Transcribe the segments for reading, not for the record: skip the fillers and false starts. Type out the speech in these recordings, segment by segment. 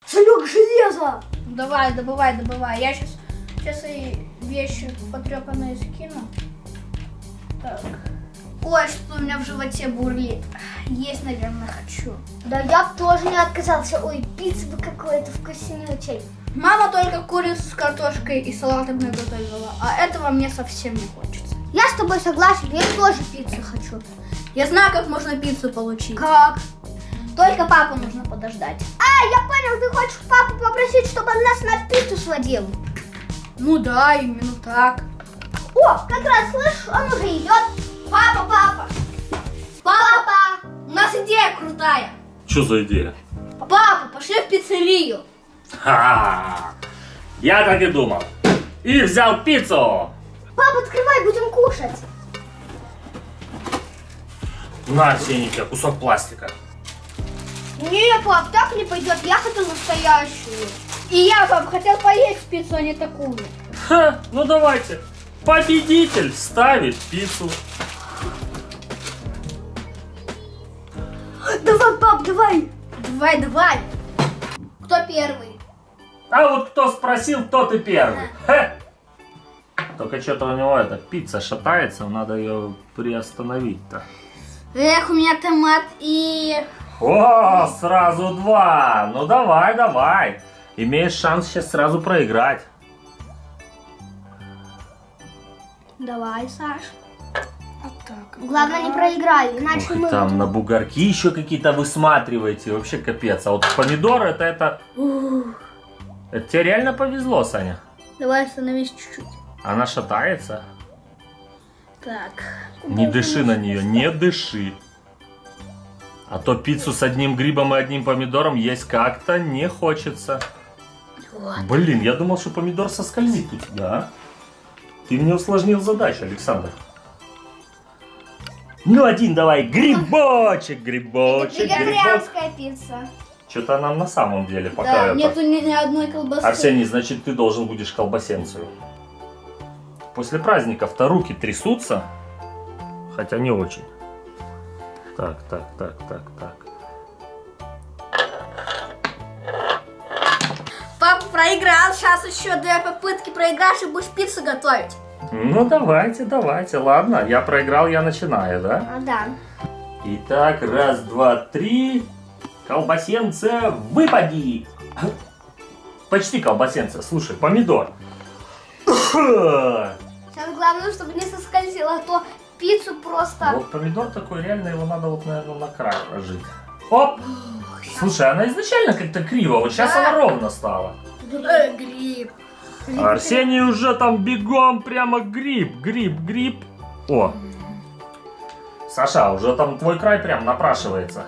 Санек, железо! Давай, добывай. Я сейчас и вещи потрепанные скину. Так. Ой, что у меня в животе бурлит. Есть, наверное, хочу. Да я бы тоже не отказался. Ой, пицца бы какой-то вкуснючий. Мама только курицу с картошкой и салатом наготовила, а этого мне совсем не хочется. Я с тобой согласен, я тоже пиццу хочу. Я знаю, как можно пиццу получить. Как? Только папу нужно подождать. А, я понял, ты хочешь папу попросить, чтобы он нас на пиццу сводил. Ну да, именно так. О, как раз, слышишь, он уже идет. Папа! У нас идея крутая. Что за идея? Папа, пошли в пиццерию. Ха-ха! Я так и думал. И взял пиццу. Папа, открывай, будем кушать. На, Арсенька, кусок пластика. Не, пап, так не пойдет, я хочу настоящую. И я, пап, хотел поесть пиццу, а не такую. Ха, ну давайте. Победитель ставит пиццу. Давай, пап, давай. Давай. Кто первый? А вот кто спросил, тот и первый. Ха. Только что-то у него эта пицца шатается, надо ее приостановить-то. Эх, у меня томат и... О, сразу два. Ну давай. Имеешь шанс сейчас сразу проиграть. Давай, Саш. Вот так. Главное, не проиграй, иначе Ох, и мы... там на бугорки еще какие-то высматриваете. Вообще капец. А вот помидоры это... Это тебе реально повезло, Саня. Давай остановись чуть-чуть. Она шатается. Так. Не дыши на нее, не дыши. А то пиццу с одним грибом и одним помидором есть как-то не хочется. Вот. Блин, я думал, что помидор соскользит у тебя, а? Ты мне усложнил задачу, Александр. Ну, один давай, грибочек. Вегетарианская пицца. Что-то нам на самом деле пока Да, это... нету ни одной колбасы. Арсений, значит, ты должен будешь колбасенцию. После праздников-то руки трясутся, хотя не очень. Так. Папа проиграл, сейчас еще 2 попытки проиграешь и будешь пиццу готовить. Ну, давайте, ладно. Я проиграл, я начинаю, да? А, да. Итак, 1, 2, 3. Колбасенце, выпади! Почти колбасенце. Слушай, помидор. Сейчас главное, чтобы не соскользило, а то пиццу просто... Вот помидор такой, реально его надо вот, наверное, на край положить. Оп! Слушай, она изначально как-то криво, вот сейчас она ровно стала. Гриб. А Арсений уже там бегом прямо гриб. О! Саша, уже там твой край прям напрашивается.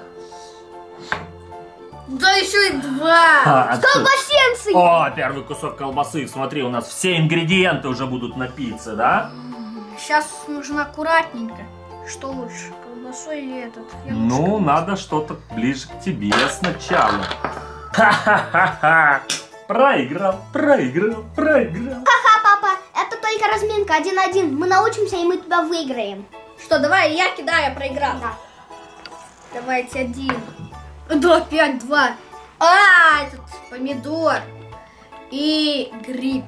Да еще и 2. А, Колбасенцы! О, первый кусок колбасы. Смотри, у нас все ингредиенты уже будут на пицце, да? Сейчас нужно аккуратненько. Что лучше, колбасу или этот? Ну, надо что-то ближе к тебе сначала. Ха-ха-ха-ха. Проиграл. Ха-ха, папа, это только разминка 1-1. Мы научимся, и мы тебя выиграем. Что, давай, я кидаю, я проиграл. Да. Давайте 1. Да, опять 2. А, этот помидор и гриб.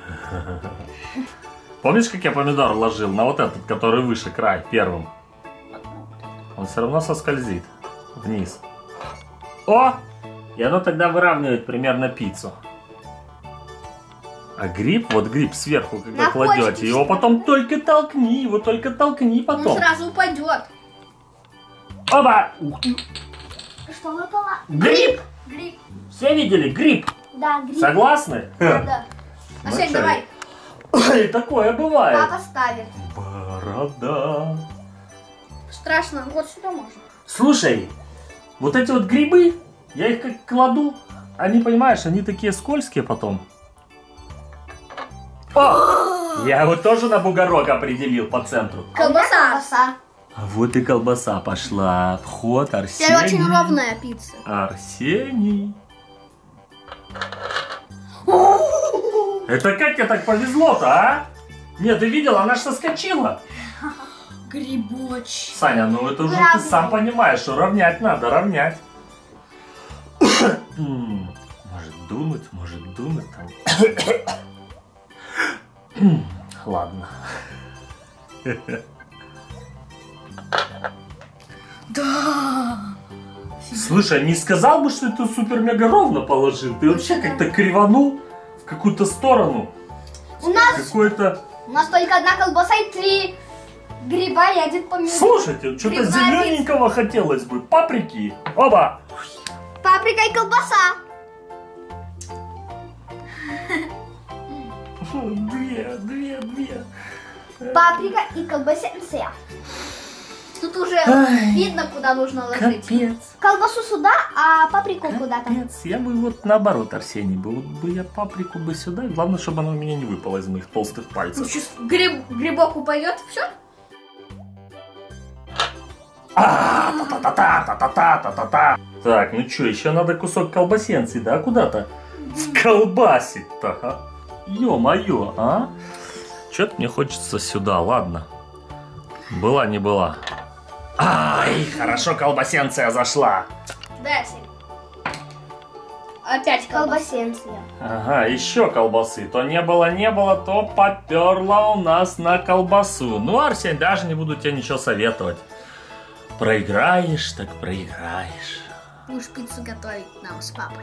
Помнишь, как я помидор ложил на вот этот, который выше край, первым? Он все равно соскользит вниз. О! И оно тогда выравнивает примерно пиццу. А гриб, вот гриб сверху, когда На кладете, почке его потом только толкни, Он потом. сразу упадет. Оба! Ух ты! Что выпало? Гриб! Гриб. Все видели? Гриб! Да, гриб. Согласны? Да. Ну Асень, чё, давай. И такое бывает. Папа ставит. Борода. Страшно, вот сюда можно. Слушай, вот эти вот грибы, я их как кладу, они, понимаешь, они такие скользкие потом. О! Я его тоже на бугорок определил по центру. Колбаса. А вот и колбаса пошла. Вход Арсений. Теперь очень ровная пицца. Арсений. Это как тебе так повезло-то, а? Нет, ты видел, она ж соскочила. Грибочек. Саня, ну это уже ты сам понимаешь, что равнять надо, равнять. Может дунуть там. Ладно. Да. Слушай, не сказал бы, что ты супер-мега ровно положил? Ты вообще как-то криванул в какую-то сторону. У нас Какой-то... только одна колбаса и 3 гриба и 1 помидор. Слушайте, что-то зелененького хотелось бы. Паприки. Оба. Паприка и колбаса. Две. Паприка и колбасенция. Тут уже видно, куда нужно ложить. Капец. Колбасу сюда, а паприку куда-то. Капец. Я бы вот наоборот, Арсений, вот бы я паприку бы сюда. Главное, чтобы она у меня не выпала из моих толстых Ну, пальцев. сейчас грибок упадет, все? Та-та-та-та-та-та-та-та-та. Так, ну что, еще надо кусок колбасенции, да, куда-то колбасить-то, а? Ё-моё, а? Чё-то мне хочется сюда, ладно. Была не была. Ай, хорошо колбасенция зашла. Да, Сень. Опять колбаса. Колбасенция. Ага, еще колбасы. То не было, то поперла у нас на колбасу. Ну, Арсень, даже не буду тебе ничего советовать. Проиграешь, так проиграешь. Будешь пиццу готовить нам с папой.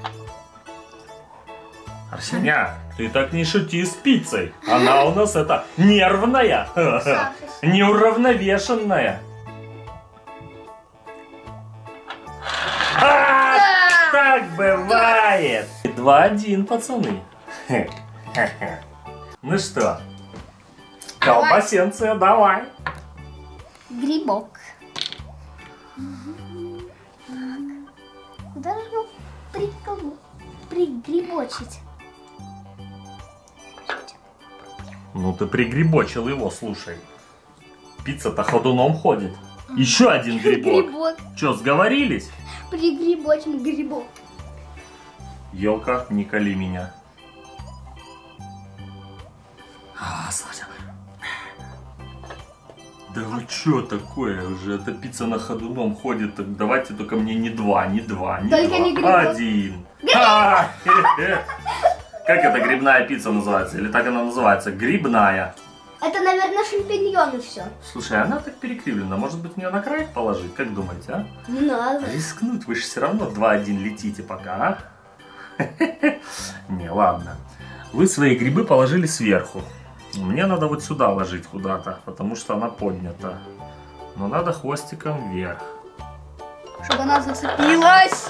Арсеня, ты так не шути с пиццей. Она у нас это нервная, неуравновешенная. Так бывает. 2-1, пацаны. Ну что, колбасенция, давай. Грибок. Куда же его пригрибочить? Ну ты пригрибочил его, слушай. Пицца-то ходуном ходит. Еще один грибок. Грибок. Че, сговорились? Пригрибочим грибок. Елка, не кали меня. Слушай. Да вы что такое уже? Эта пицца на ходуном ходит. Так давайте только мне не два. Только не грибок. 1. Как эта грибная пицца называется? Или так она называется? Грибная. Это, наверное, шампиньоны все. Слушай, она так перекривлена. Может быть, мне на край положить? Как думаете, а? Не надо. Рискнуть, вы же все равно 2-1 летите пока, а? Не, ладно. Вы свои грибы положили сверху. Мне надо вот сюда ложить куда-то, потому что она поднята. Но надо хвостиком вверх. Чтобы она зацепилась.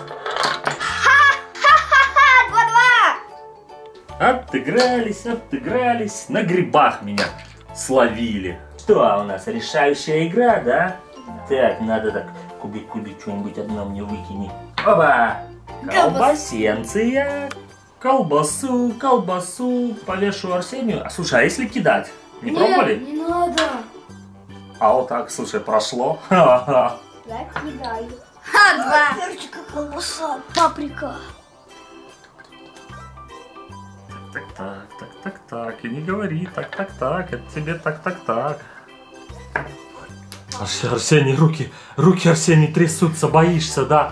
Отыгрались. На грибах меня словили. Что у нас, решающая игра, да? Так, надо так, кубик, что-нибудь одно мне выкини. Оба! Колбасенция. Колбасу повешу Арсению. А слушай, а если кидать? Не пробовали? Не надо. А вот так, слушай, прошло. Я кидаю. 2. Перчика, колбаса, паприка. Так, и не говори, так, это тебе так. Арсений, руки, Арсений, трясутся, боишься, да?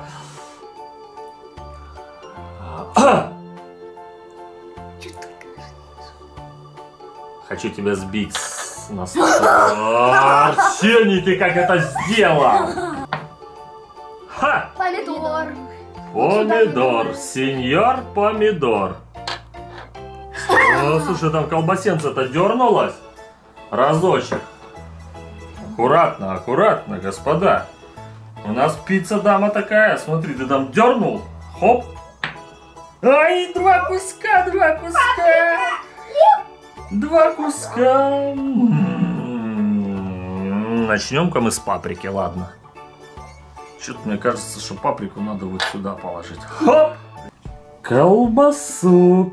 Хочу тебя сбить с носа. Арсений, ты как это сделал? Ха! Помидор, сеньор помидор. О, слушай, там колбасенца-то дернулась. Разочек. Аккуратно, господа. У нас пицца-дама такая. Смотри, ты там дернул. Хоп. Ай, 2 куска. 2 куска. Начнем-ка мы с паприки, ладно. Что-то мне кажется, что паприку надо вот сюда положить. Хоп. Колбасу.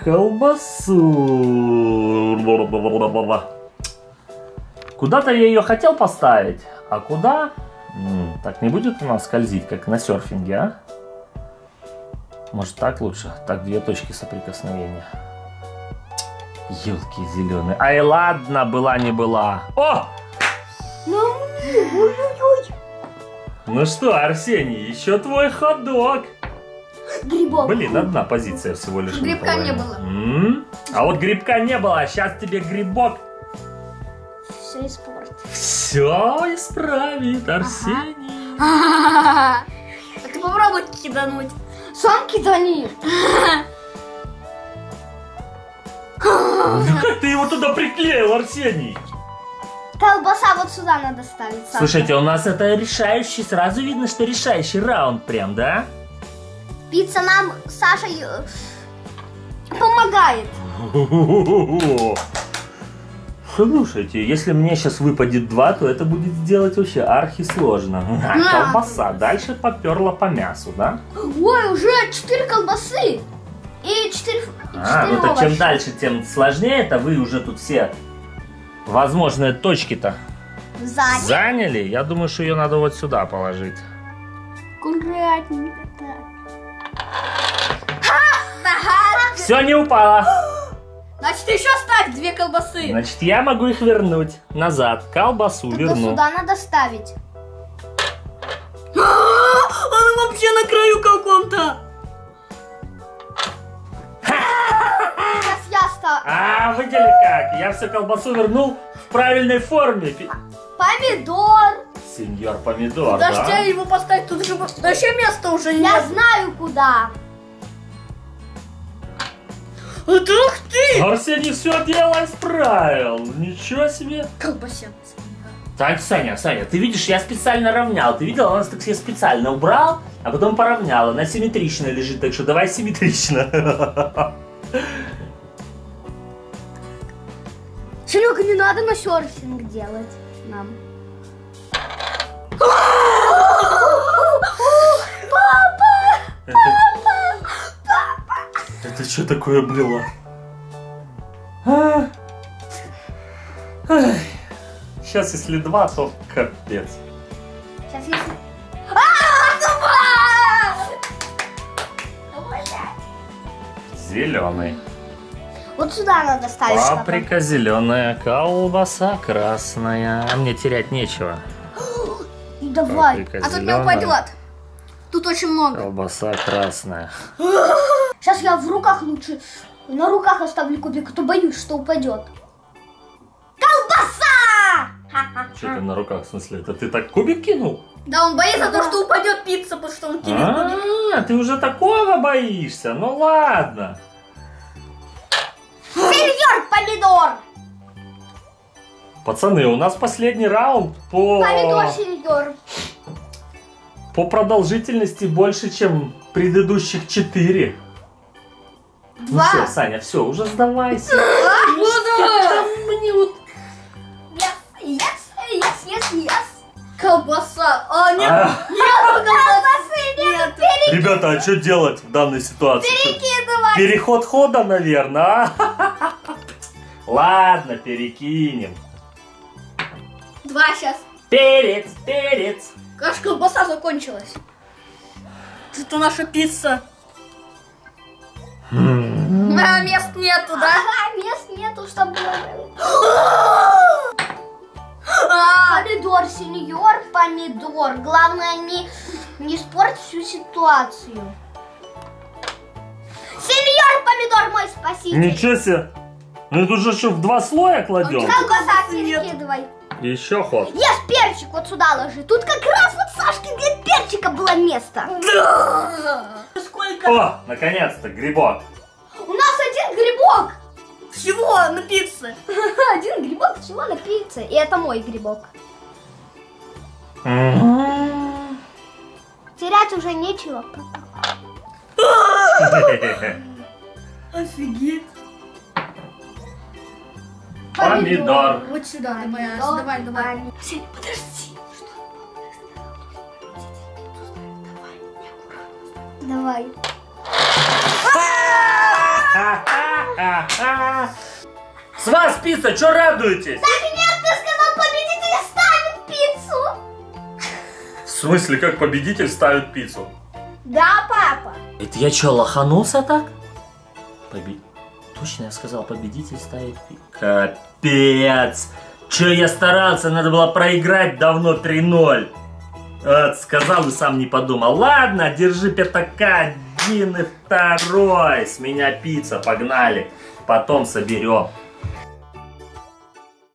Куда-то я ее хотел поставить, а куда? Так не будет она скользить, как на серфинге, а? Может так лучше? Так, 2 точки соприкосновения. Елки зеленые. Ай, ладно, была не была. О! Ну что, Арсений, еще твой ходок. Грибок. Блин, одна позиция всего лишь. Грибка выпала. не было. А вот грибка не было, а сейчас тебе грибок Все испортил. все исправит, Арсений. А ты попробуй кидануть. Сам кидани. Ну как ты его туда приклеил, Арсений? Колбаса вот сюда надо ставить. Саша. Слушайте, у нас это решающий, сразу видно, что решающий раунд прям, да? Пицца нам, Саша, помогает. Слушайте, если мне сейчас выпадет 2, то это будет сделать вообще архисложно. Колбаса дальше поперла по мясу, да? Ой, уже 4 колбасы. И 4 Ну так чем дальше, тем сложнее. Это вы уже тут все возможные точки-то заняли. Я думаю, что ее надо вот сюда положить. Аккуратненько так. Все, не упало. Значит, еще ставь 2 колбасы. Значит, я могу их вернуть назад. Колбасу Только верну. сюда надо ставить. Он вообще на краю каком-то. Сейчас я ставлю. А, видели как? Я всю колбасу вернул в правильной форме. Помидор. Сеньор помидор, Дождя да? его поставить, тут же вообще места уже Я нет. знаю куда. Вот ух ты! Арсений все дело исправил. Ничего себе. Колбася. Так, Саня, ты видишь, я специально равнял. Ты видел, у нас так я специально убрал, а потом поравнял. Она симметрично лежит, так что давай симметрично. Серега, не надо на серфинг делать нам. Это что такое было? Сейчас, если 2, то капец. Сейчас если... Зеленый. Вот сюда надо ставить. Паприка зеленая, колбаса красная. А мне терять нечего. И давай. Паприка А тут не зеленая, упадет. Тут очень много. колбаса красная. Сейчас я в руках лучше. На руках оставлю кубик, а то боюсь, что упадет. Колбаса! Что ты на руках, в смысле? Это ты так кубик кинул? Да, он боится того, что упадет пицца, потому что он кинет кубик. А, ты уже такого боишься? Ну ладно. Сеньор помидор! Пацаны, у нас последний раунд Помидор, сеньор. по продолжительности больше, чем предыдущих 4. Ну 2. все, Саня, все, уже сдавайся. Мне вот Yes. колбаса. А, нет, А, нет, Колбасы нет. Ребята, а что делать в данной ситуации? Перекидывай. Переход хода, наверное. Ладно, перекинем. 2 сейчас. Перец. Аж колбаса закончилась. Это наша пицца. А, мест нету, да? Ага, мест нету, чтобы... А, Помидор, сеньор, помидор. Главное не испортить всю ситуацию. Сеньор помидор, мой спаситель. Ничего себе. Ну это уже что, в 2 слоя кладем? Колбаса перекидывай. Еще ход. Ешь перчик вот сюда ложи. Тут как раз вот Сашке для перчика было место. сколько О, наконец-то, грибок. У нас один грибок. всего на пицце. Один грибок всего на пицце. И это мой грибок. Терять уже нечего. Офигеть. Помидор. Вот сюда, давай. Сень, подожди. Давай. С вас пицца, что радуетесь? Так нет, ты сказал, победитель ставит пиццу. В смысле, как победитель ставит пиццу? Да, папа. Это я что, лоханулся так? Точно я сказал, победитель ставит пиццу. Капец! Че я старался, надо было проиграть давно 3-0. Сказал и сам не подумал. Ладно, держи пятака, один и второй. С меня пицца, погнали. Потом соберем.